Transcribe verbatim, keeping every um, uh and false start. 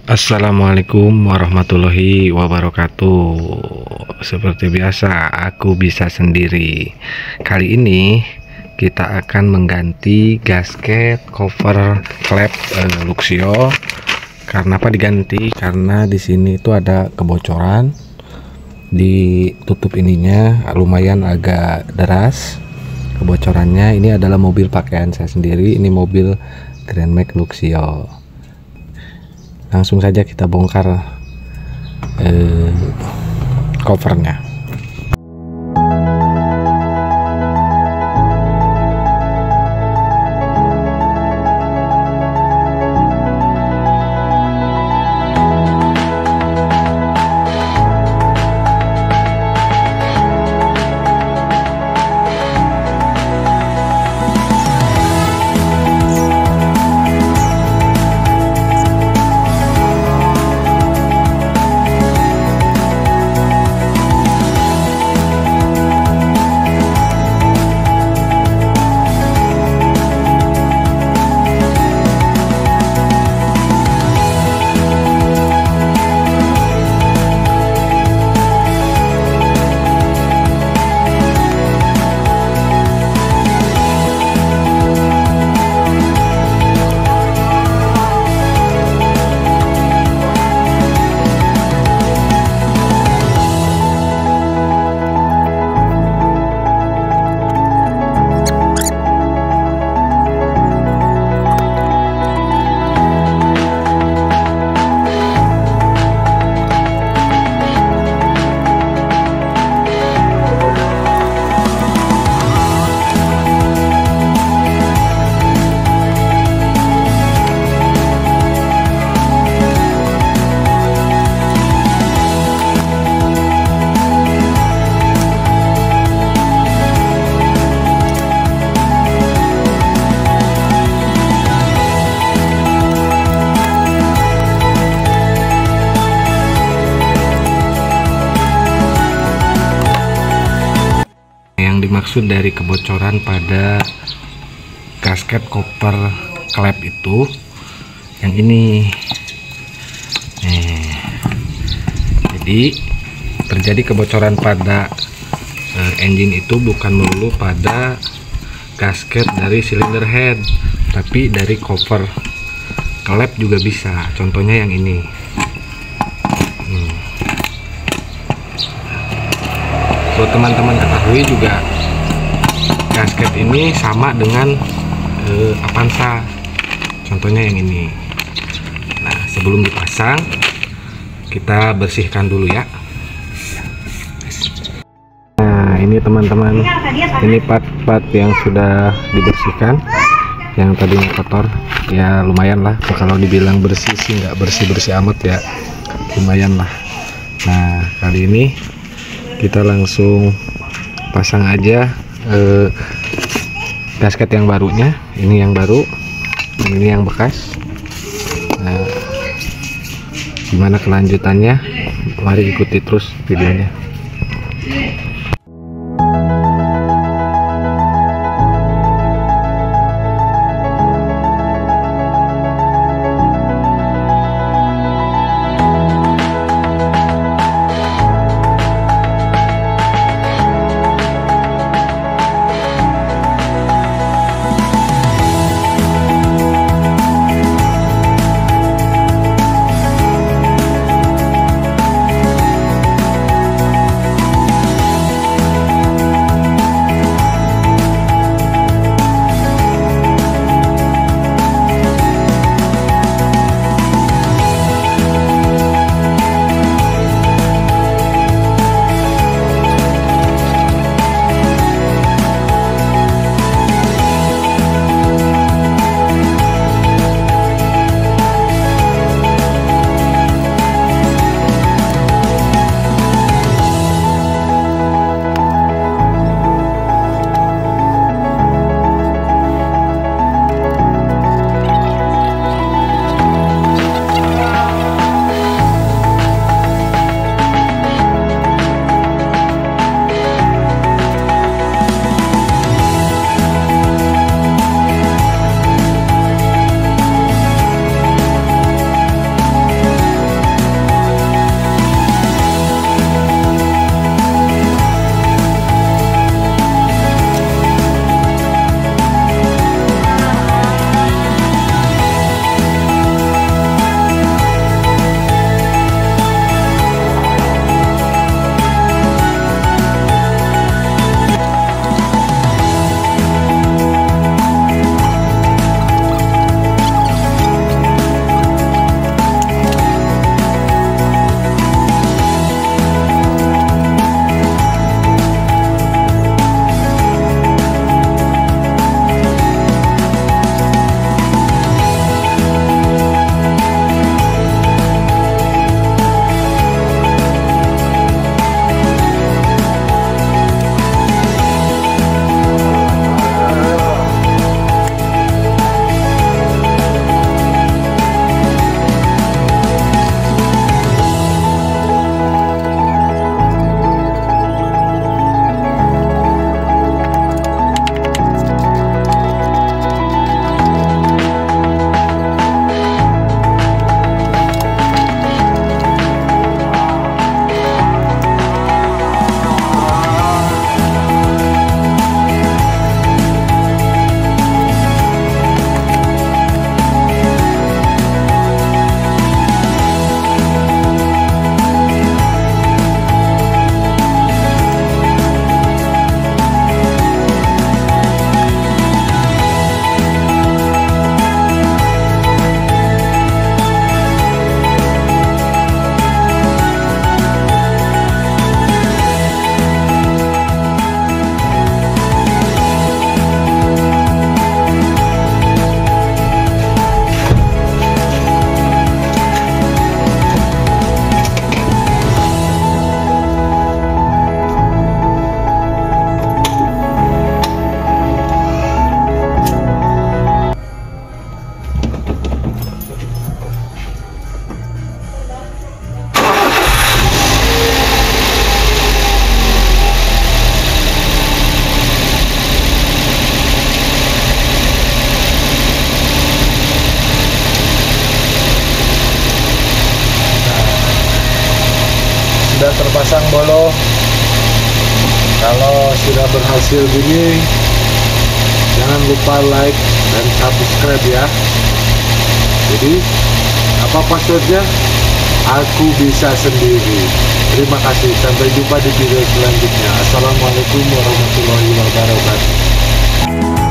Assalamualaikum warahmatullahi wabarakatuh. Seperti biasa, aku bisa sendiri. Kali ini kita akan mengganti gasket cover klep eh, Luxio. Karena apa diganti? Karena di sini itu ada kebocoran di tutup ininya, lumayan agak deras kebocorannya. Ini adalah mobil pakaian saya sendiri. Ini mobil Grand Max Luxio. Langsung saja kita bongkar eh, covernya. Dimaksud dari kebocoran pada gasket koper klep itu yang ini nih. Jadi terjadi kebocoran pada eh, engine itu bukan melulu pada gasket dari cylinder head, tapi dari cover klep juga bisa. Contohnya yang ini. hmm. So teman-teman ketahui juga, gasket ini sama dengan eh, Avanza. Contohnya yang ini. Nah, sebelum dipasang kita bersihkan dulu ya. Nah, ini teman-teman, ini part-part yang sudah dibersihkan, yang tadinya kotor. Ya lumayan lah, kalau dibilang bersih sih nggak bersih-bersih amat ya, lumayan lah. Nah, kali ini kita langsung pasang aja eh, gasket yang barunya. Ini yang baru, ini yang bekas. Nah, gimana kelanjutannya? Mari ikuti terus videonya. sudah terpasang bolo. Kalau sudah berhasil gini, jangan lupa like dan subscribe ya. Jadi apa passwordnya? Aku bisa sendiri. Terima kasih, sampai jumpa di video selanjutnya. Assalamualaikum warahmatullahi wabarakatuh.